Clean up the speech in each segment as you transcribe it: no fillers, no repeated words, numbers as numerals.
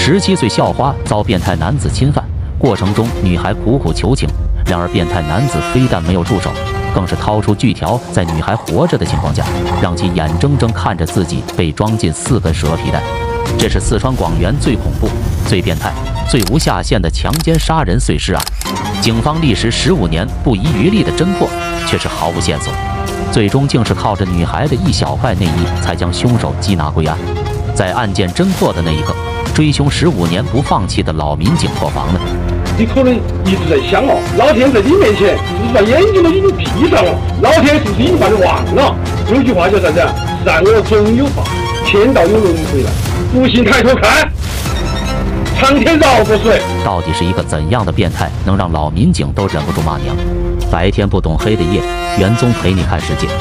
17岁校花遭变态男子侵犯，过程中女孩苦苦求情，然而变态男子非但没有住手，更是掏出锯条，在女孩活着的情况下，让其眼睁睁看着自己被装进4个蛇皮袋。这是四川广元最恐怖、最变态、最无下限的强奸杀人碎尸案。警方历时15年不遗余力的侦破，却是毫无线索，最终竟是靠着女孩的一小块内衣，才将凶手缉拿归案。在案件侦破的那一刻，追凶15年不放弃的老民警破防了。 你可能一直在想哦，老天在你面前是不是把眼睛都已经闭上了？老天是不是已经把你忘了？有句话叫啥子？善恶终有报，天道有轮回了。不信抬头看，苍天饶过谁？ 到底是一个怎样的变态，能让老民警都忍不住骂娘？白天不懂黑的夜，元宗陪你看世界。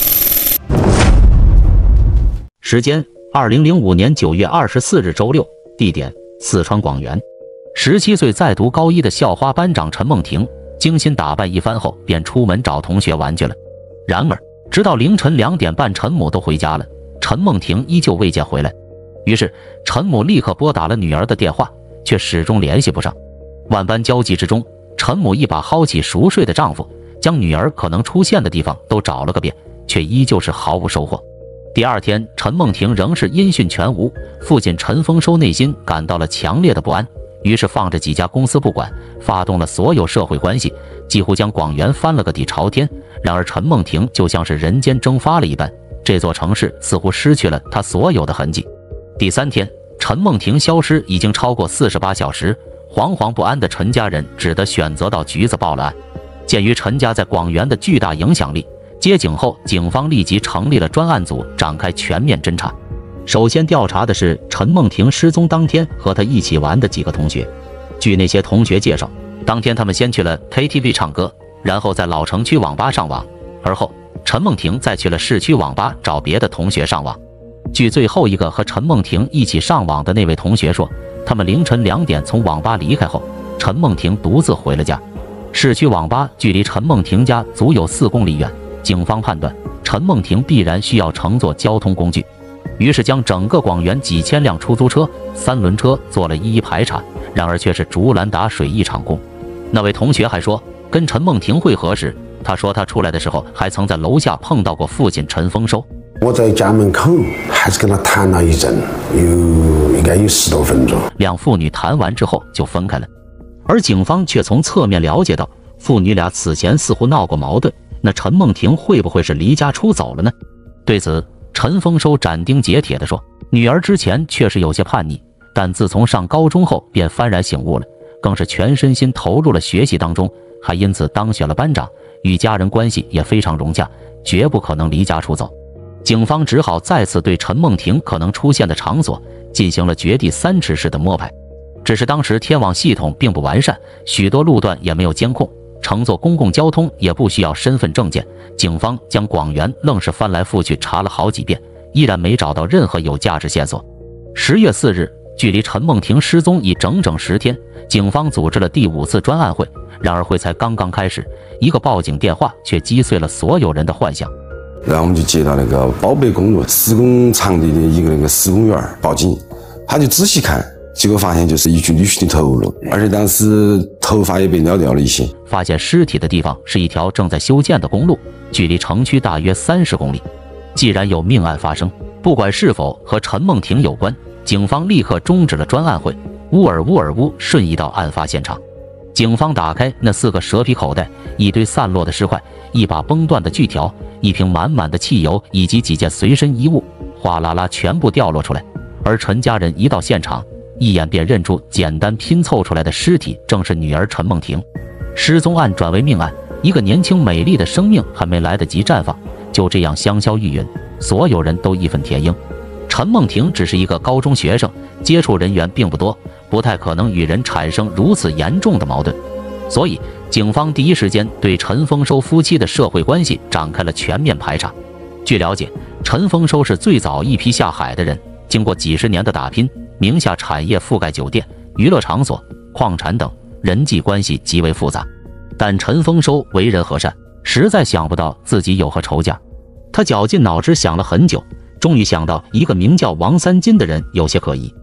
时间：2005年9月24日周六，地点：四川广元。17岁在读高一的校花班长陈梦婷，精心打扮一番后，便出门找同学玩去了。然而，直到凌晨2点半，陈母都回家了，陈梦婷依旧未见回来。于是，陈母立刻拨打了女儿的电话，却始终联系不上。万般焦急之中，陈母一把薅起熟睡的丈夫，将女儿可能出现的地方都找了个遍，却依旧是毫无收获。第二天，陈梦婷仍是音讯全无，父亲陈丰收内心感到了强烈的不安，于是放着几家公司不管，发动了所有社会关系，几乎将广元翻了个底朝天。然而陈梦婷就像是人间蒸发了一般，这座城市似乎失去了她所有的痕迹。第3天，陈梦婷消失已经超过48小时，惶惶不安的陈家人只得选择到局子报了案。鉴于陈家在广元的巨大影响力，接警后，警方立即成立了专案组，展开全面侦查。首先调查的是陈梦婷失踪当天和她一起玩的几个同学。据那些同学介绍，当天他们先去了 KTV 唱歌，然后在老城区网吧上网，而后陈梦婷再去了市区网吧找别的同学上网。据最后一个和陈梦婷一起上网的那位同学说，他们凌晨2点从网吧离开后，陈梦婷独自回了家。市区网吧距离陈梦婷家足有4公里远，警方判断陈梦婷必然需要乘坐交通工具，于是将整个广元几千辆出租车、3轮车做了一一排查，然而却是竹篮打水一场空。那位同学还说，跟陈梦婷会合时，他说他出来的时候还曾在楼下碰到过父亲陈丰收。 我在家门口还是跟他谈了一阵，应该有10多分钟。 两父女谈完之后就分开了，而警方却从侧面了解到，父女俩此前似乎闹过矛盾。那陈梦婷会不会是离家出走了呢？对此，陈丰收斩钉截铁地说，女儿之前确实有些叛逆，但自从上高中后便幡然醒悟了，更是全身心投入了学习当中，还因此当选了班长，与家人关系也非常融洽，绝不可能离家出走。警方只好再次对陈梦婷可能出现的场所进行了掘地3尺式的摸排。只是当时天网系统并不完善，许多路段也没有监控，乘坐公共交通也不需要身份证件，警方将广元愣是翻来覆去查了好几遍，依然没找到任何有价值线索。10月4日，距离陈梦婷失踪已整整10天，警方组织了第5次专案会，然而会才刚刚开始，一个报警电话却击碎了所有人的幻想。 然后我们就接到那个宝贝公路施工场地的一个那个施工员报警，他就仔细看，结果发现就是一具女性的头颅，而且当时头发也被撩掉了一些。 发现尸体的地方是一条正在修建的公路，距离城区大约30公里。既然有命案发生，不管是否和陈梦婷有关，警方立刻终止了专案会，乌尔乌瞬移到案发现场。警方打开那4个蛇皮口袋，一堆散落的尸块，一把崩断的锯条，一瓶满满的汽油，以及几件随身衣物，哗啦啦全部掉落出来。而陈家人一到现场，一眼便认出简单拼凑出来的尸体正是女儿陈梦婷。失踪案转为命案，一个年轻美丽的生命还没来得及绽放，就这样香消玉殒，所有人都义愤填膺。陈梦婷只是一个高中学生，接触人员并不多，不太可能与人产生如此严重的矛盾，所以警方第一时间对陈丰收夫妻的社会关系展开了全面排查。据了解，陈丰收是最早一批下海的人，经过几十年的打拼，名下产业覆盖酒店、娱乐场所、矿产等，人际关系极为复杂。但陈丰收为人和善，实在想不到自己有何仇家。他绞尽脑汁想了很久，终于想到一个名叫王三金的人有些可疑。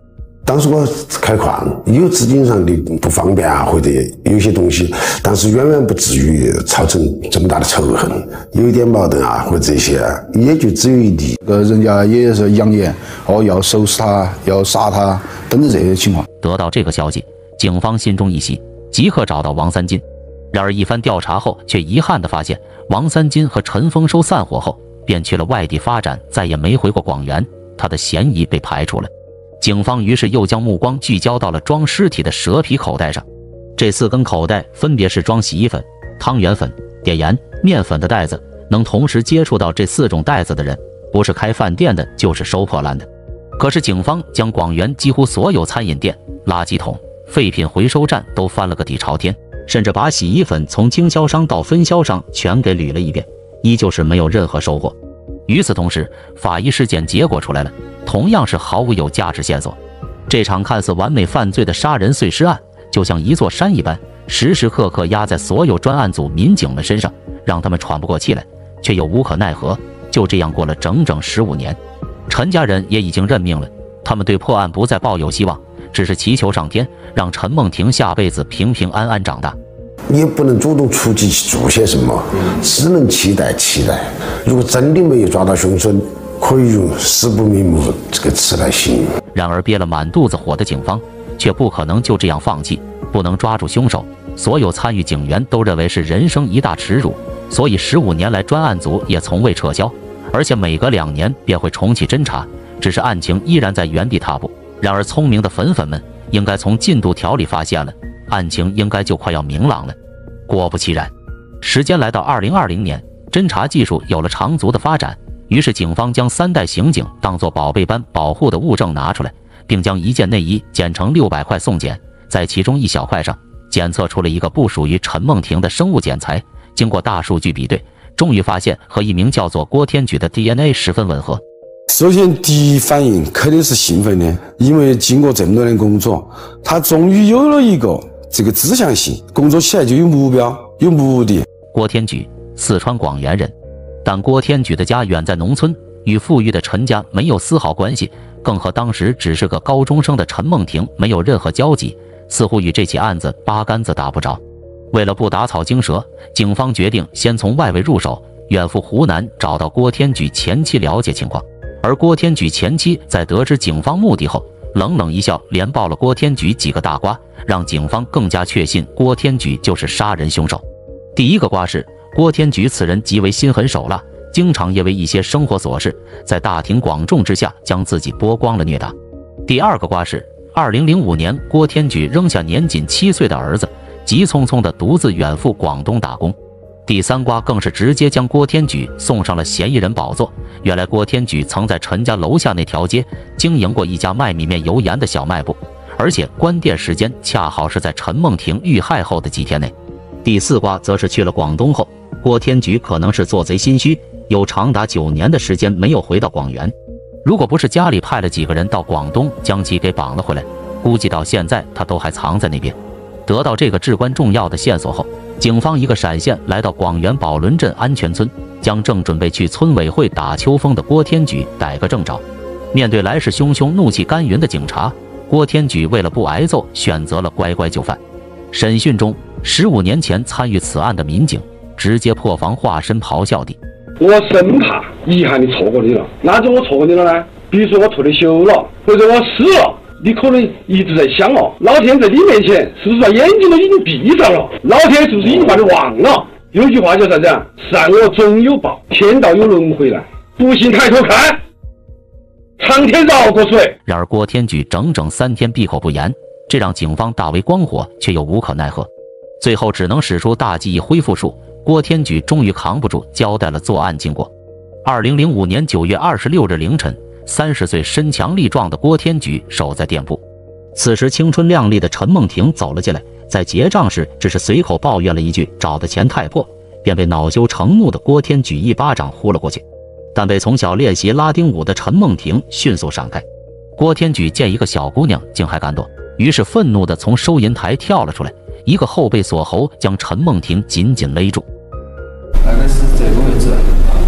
当时我开矿，有资金上的不方便啊，或者有些东西，但是远远不至于造成这么大的仇恨。有一点矛盾啊，或者这些，也就只有一例。 人家也是扬言要收拾他，要杀他，等着这些情况。 得到这个消息，警方心中一喜，即刻找到王三金。然而一番调查后，却遗憾地发现，王三金和陈丰收散伙后，便去了外地发展，再也没回过广元，他的嫌疑被排除了。警方于是又将目光聚焦到了装尸体的蛇皮口袋上。这4根口袋分别是装洗衣粉、汤圆粉、碘盐、面粉的袋子。能同时接触到这4种袋子的人，不是开饭店的，就是收破烂的。可是警方将广元几乎所有餐饮店、垃圾桶、废品回收站都翻了个底朝天，甚至把洗衣粉从经销商到分销商全给捋了一遍，依旧是没有任何收获。与此同时，法医尸检结果出来了，同样是毫无有价值线索。这场看似完美犯罪的杀人碎尸案，就像一座山一般，时时刻刻压在所有专案组民警们身上，让他们喘不过气来，却又无可奈何。就这样过了整整15年，陈家人也已经认命了，他们对破案不再抱有希望，只是祈求上天让陈梦婷下辈子平平安安长大。 也不能主动出击去做些什么，只能期待。如果真的没有抓到凶手，可以用死不瞑目这个词来形容。 然而憋了满肚子火的警方却不可能就这样放弃，不能抓住凶手，所有参与警员都认为是人生一大耻辱，所以15年来专案组也从未撤销，而且每隔2年便会重启侦查，只是案情依然在原地踏步。然而聪明的粉粉们应该从进度条里发现了，案情应该就快要明朗了。果不其然，时间来到2020年，侦查技术有了长足的发展，于是警方将3代刑警当作宝贝般保护的物证拿出来，并将1件内衣剪成600块送检，在其中1小块上检测出了一个不属于陈梦婷的生物检材，经过大数据比对，终于发现和一名叫做郭天举的 DNA 十分吻合。 首先第一反应肯定是兴奋的，因为经过这么多年工作，他终于有了一个这个指向性，工作起来就有目标有目的。 郭天举，四川广元人，但郭天举的家远在农村，与富裕的陈家没有丝毫关系，更和当时只是个高中生的陈梦婷没有任何交集，似乎与这起案子八竿子打不着。为了不打草惊蛇，警方决定先从外围入手，远赴湖南找到郭天举前妻了解情况。而郭天举前妻在得知警方目的后，冷冷一笑，连爆了郭天举几个大瓜，让警方更加确信郭天举就是杀人凶手。第一个瓜是郭天举此人极为心狠手辣，经常因为一些生活琐事，在大庭广众之下将自己剥光了虐打。第二个瓜是2005年，郭天举扔下年仅7岁的儿子，急匆匆地独自远赴广东打工。第三瓜更是直接将郭天举送上了嫌疑人宝座。原来郭天举曾在陈家楼下那条街经营过一家卖米面油盐的小卖部，而且关店时间恰好是在陈梦婷遇害后的几天内。第四瓜则是去了广东后，郭天举可能是做贼心虚，有长达9年的时间没有回到广元。如果不是家里派了几个人到广东将其给绑了回来，估计到现在他都还藏在那边。得到这个至关重要的线索后，警方一个闪现来到广元宝轮镇安全村，将正准备去村委会打秋风的郭天举逮个正着。面对来势汹汹、怒气干云的警察，郭天举为了不挨揍，选择了乖乖就范。审讯中，15年前参与此案的民警直接破防化身咆哮地：“ 我生怕遗憾的错过你了，哪种我错过你了呢？比如说我退了休了，或者我死了。你可能一直在想哦，老天在你面前是不是把眼睛都已经闭上了？老天是不是已经把你忘了？有句话叫啥子啊？善恶终有报，天道有轮回来，不信抬头看，苍天饶过谁？” 然而郭天举整整3天闭口不言，这让警方大为光火，却又无可奈何，最后只能使出大记忆恢复术。郭天举终于扛不住，交代了作案经过。2005年9月26日凌晨，30岁身强力壮的郭天举守在店铺，此时青春靓丽的陈梦婷走了进来，在结账时只是随口抱怨了一句找的钱太破，便被恼羞成怒的郭天举一巴掌呼了过去，但被从小练习拉丁舞的陈梦婷迅速闪开。郭天举见一个小姑娘竟还敢躲，于是愤怒地从收银台跳了出来，一个后背锁喉将陈梦婷紧紧勒住。 大概是这个位置，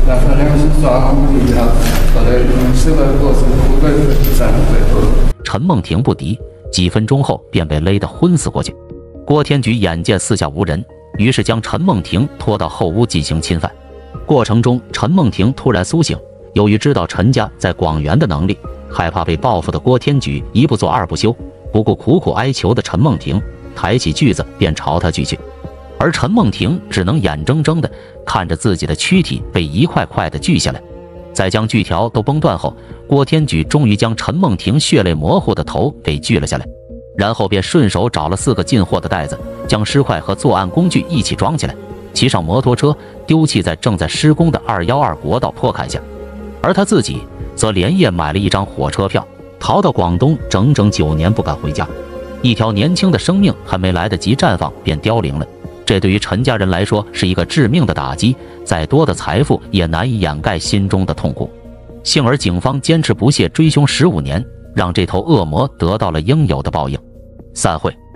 然后2个是抓好目的，然后后来手段过程后边3回。 陈梦婷不敌，几分钟后便被勒得昏死过去。郭天举眼见四下无人，于是将陈梦婷拖到后屋进行侵犯。过程中，陈梦婷突然苏醒，由于知道陈家在广元的能力，害怕被报复的郭天举一不做二不休，不顾苦苦哀求的陈梦婷，抬起锯子便朝他锯去。而陈梦婷只能眼睁睁地看着自己的躯体被一块块地锯下来。在将锯条都崩断后，郭天举终于将陈梦婷血泪模糊的头给锯了下来，然后便顺手找了4个进货的袋子，将尸块和作案工具一起装起来，骑上摩托车丢弃在正在施工的212国道坡坎下。而他自己则连夜买了一张火车票，逃到广东，整整9年不敢回家。一条年轻的生命还没来得及绽放便凋零了，这对于陈家人来说是一个致命的打击，再多的财富也难以掩盖心中的痛苦。幸而警方坚持不懈追凶15年，让这头恶魔得到了应有的报应。散会。